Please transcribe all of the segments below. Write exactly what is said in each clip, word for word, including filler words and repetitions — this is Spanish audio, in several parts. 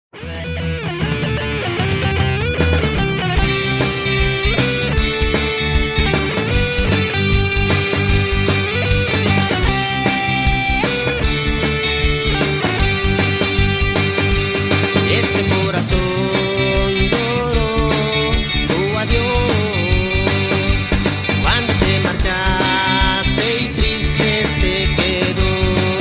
Este corazón lloró tu adiós cuando te marchaste y triste se quedó.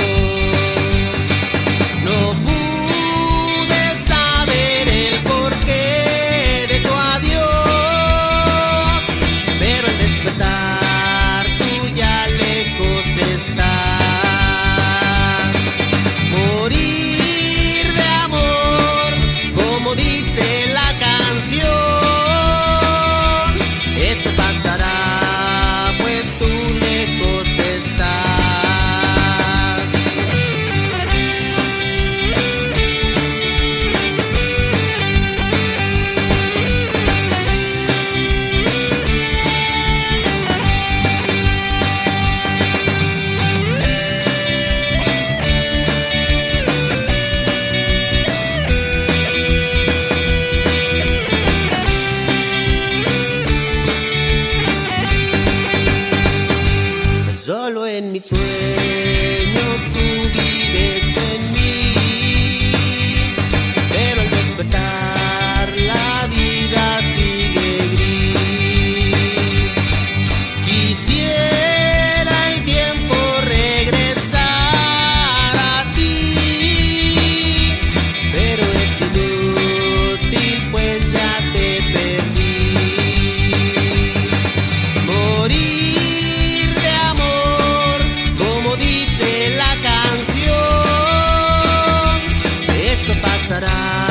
No pude saber el porqué de tu adiós, pero al despertar tú ya lejos estás. Morir de amor, como dice la canción, eso pasará, pues tú lejos estás. Solo en mis sueños tú vives en mí, pero al despertar la vida sigue gris. Quisiera el tiempo regresar a ti, pero es inútil pues ya te perdí. Morir pasará.